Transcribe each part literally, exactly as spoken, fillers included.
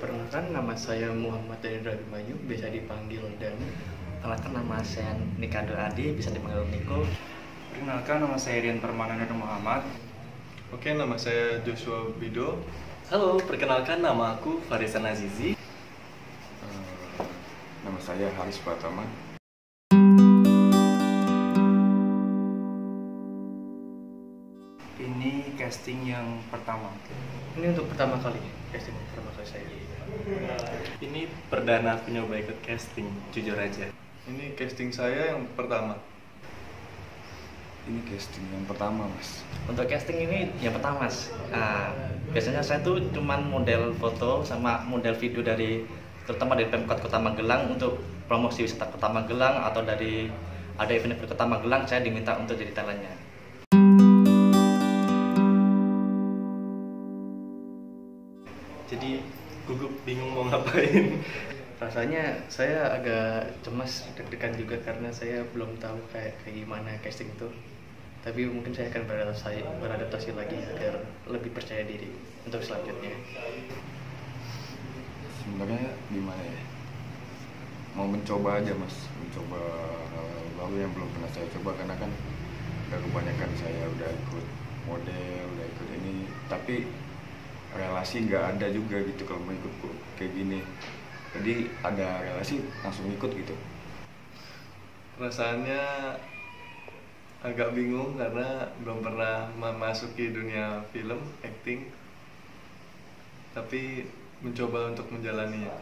Perkenalkan, nama saya Muhammad Daniel Abimanyu, biasa dipanggil Danu. Perkenalkan, nama saya Nikado Adi, bisa dipanggil Niko. Perkenalkan, nama saya Rian Permana Nur Muhammad. Oke, nama saya Joshua Bido. Halo, perkenalkan, nama aku Farisan Azizi. Uh, nama saya Haris Pratama. Ini casting yang pertama. Ini untuk pertama kali, casting pertama kali saya. Ini perdana aku nyoba ikut casting, jujur aja. Ini casting saya yang pertama. Ini casting yang pertama, Mas. Untuk casting ini yang pertama, Mas. Nah, biasanya saya tuh cuman model foto sama model video dari, terutama dari Pemkot Kota Magelang untuk promosi wisata Kota Magelang, atau dari ada event-event Kota Magelang, saya diminta untuk jadi talentnya. Jadi gugup, bingung mau ngapain. Rasanya saya agak cemas, deg-degan juga karena saya belum tahu kayak kayak gimana casting itu. Tapi mungkin saya akan beradaptasi, beradaptasi lagi agar lebih percaya diri untuk selanjutnya. Sebenarnya gimana ya? Mau mencoba aja, Mas. Mencoba hal baru yang belum pernah saya coba, karena kan udah kebanyakan saya udah ikut model, udah ikut ini, tapi relasi nggak ada juga gitu kalau mau ikut kayak gini. Jadi ada relasi langsung ikut gitu. Perasaannya agak bingung karena belum pernah memasuki dunia film, acting. Tapi mencoba untuk menjalaninya.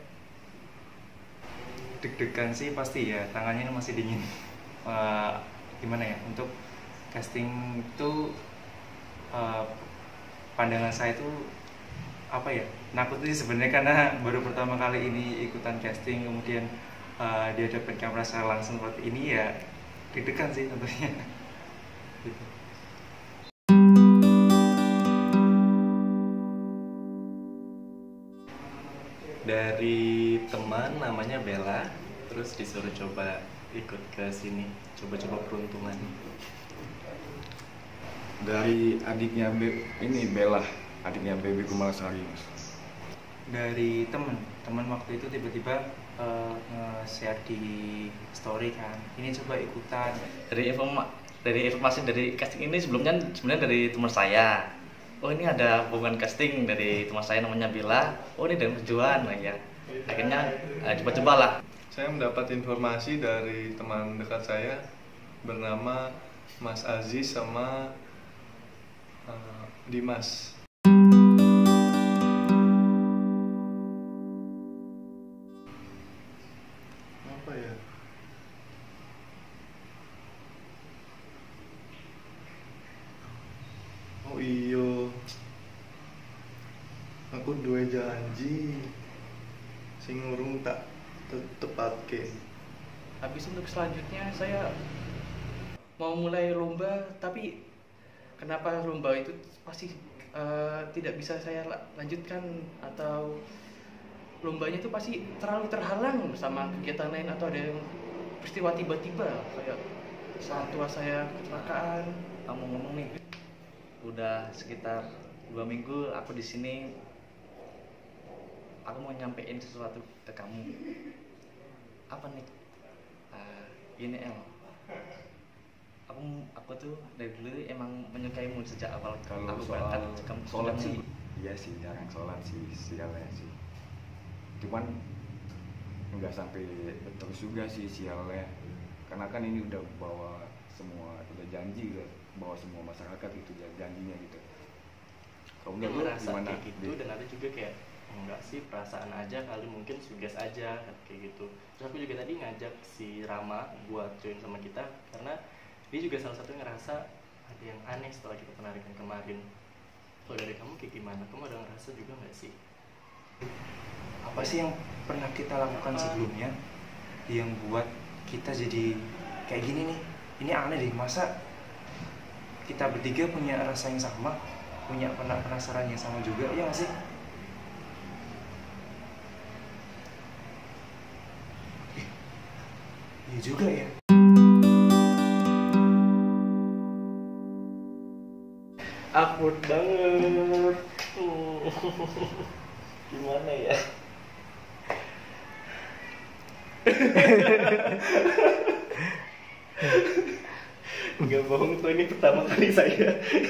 Deg-degan sih pasti ya, tangannya masih dingin. Uh, gimana ya, untuk casting itu uh, pandangan saya itu apa ya, nakut sih sebenarnya, karena baru pertama kali ini ikutan casting, kemudian uh, di hadapan kamera saya langsung seperti ini ya, deg-degan sih tentunya. Gitu. Dari teman namanya Bella, terus disuruh coba ikut ke sini, coba-coba peruntungan. Dari adiknya Be ini Bella, adiknya Baby Kumalasari, Mas. Dari teman, teman waktu itu tiba-tiba uh, nge-share di story kan, ini coba ikutan. Dari informa dari informasi dari casting ini sebelumnya sebenarnya dari teman saya. Oh, ini ada hubungan casting dari teman saya namanya Bila. Oh, ini dari tujuan, nah ya. Akhirnya eh, coba-coba lah. Saya mendapat informasi dari teman dekat saya bernama Mas Aziz sama uh, Dimas. Apa ya? Oh iyo, aku dua janji sing urung tak tepatke. Habis untuk selanjutnya saya mau mulai lomba, tapi kenapa lomba itu pasti uh, tidak bisa saya lanjutkan, atau lombanya itu pasti terlalu terhalang sama kegiatan lain, atau ada yang peristiwa tiba-tiba kayak saat tua saya kecelakaan. Ngomong-ngomong nih, udah sekitar dua minggu aku di sini. Aku mau nyampein sesuatu ke kamu. Apa nih? Uh, ini El. Aku aku tuh dari dulu emang menyukaimu sejak awal. Kalau aku soal berangkat kamu sholat sudah sih, mulai. iya sih, jarang sholat sih, sialnya sih. Cuman nggak sampai terus juga sih sialnya, karena kan ini udah bawa semua, udah janji udah bawa semua masyarakat itu janjinya gitu. Kalau Dia enggak lu ngerasa gimana? kayak gitu, dan ada juga kayak enggak sih, perasaan aja kali, mungkin suges aja kayak gitu. Terus aku juga tadi ngajak si Rama buat join sama kita, karena dia juga salah satu yang ngerasa ada yang aneh setelah kita penarikan kemarin. Kalau dari kamu kayak gimana? Kamu ada ngerasa juga nggak sih? Apa sih yang pernah kita lakukan sebelumnya yang buat kita jadi kayak gini nih? Ini aneh deh, masa kita bertiga punya rasa yang sama, punya pernah penasaran yang sama juga, ya nggak sih? Eh, iya juga ya. Awkward banget. Gimana gimana ya? Nggak bohong tuh, ini pertama kali saya.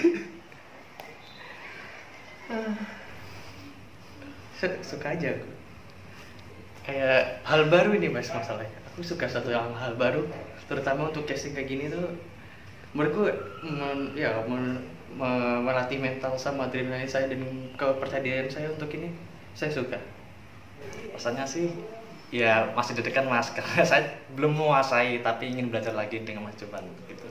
Su- suka aja aku. Kayak hal baru ini mas masalahnya. Aku suka satu hal, hal baru, terutama untuk casting kayak gini tuh. Menurutku men, ya men, me- melatih mental sama adrenalin saya dan kepercayaan saya untuk ini. Saya suka. Rasanya sih ya masih deg-degan mas, karena saya belum menguasai tapi ingin belajar lagi dengan mas Jovan gitu.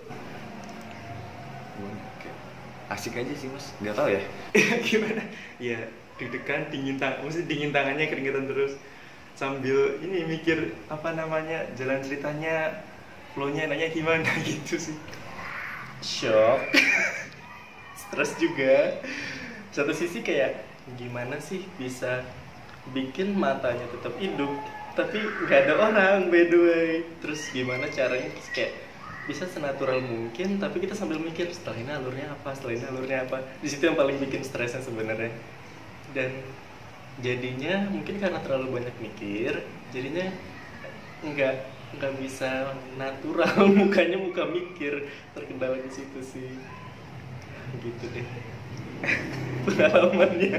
Oke. Asik aja sih mas, nggak tahu ya. Gimana? Ya deg-degan, dingin tangan, mesti dingin tangannya, keringetan terus sambil ini mikir apa namanya jalan ceritanya, flow-nya nanya gimana gitu sih. Shock, stres juga. Satu sisi kayak gimana sih bisa bikin matanya tetap hidup tapi nggak ada orang by the way. Terus gimana caranya terus kayak bisa senatural mungkin tapi kita sambil mikir setelah ini alurnya apa, setelah ini alurnya apa. Di situ yang paling bikin stresnya sebenarnya. Dan jadinya mungkin karena terlalu banyak mikir jadinya nggak nggak bisa natural. Mukanya muka mikir, terkendala di situ sih gitu deh pengalamannya.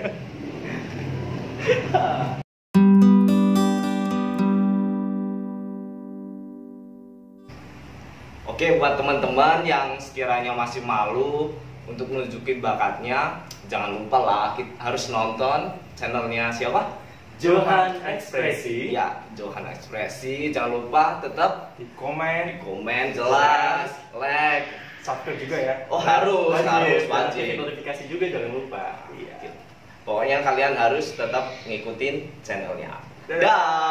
Oke, buat teman-teman yang sekiranya masih malu untuk menunjukin bakatnya, jangan lupa lah kita harus nonton channelnya siapa? Johan Ekspresi. Ya, Johan Ekspresi. Jangan lupa tetap Di komen, komen jelas, like. subscribe juga ya. Oh harus, harus Wajib. wajib. Notifikasi juga jangan lupa. Iya. Pokoknya kalian harus tetap ngikutin channelnya. Dah. Dah.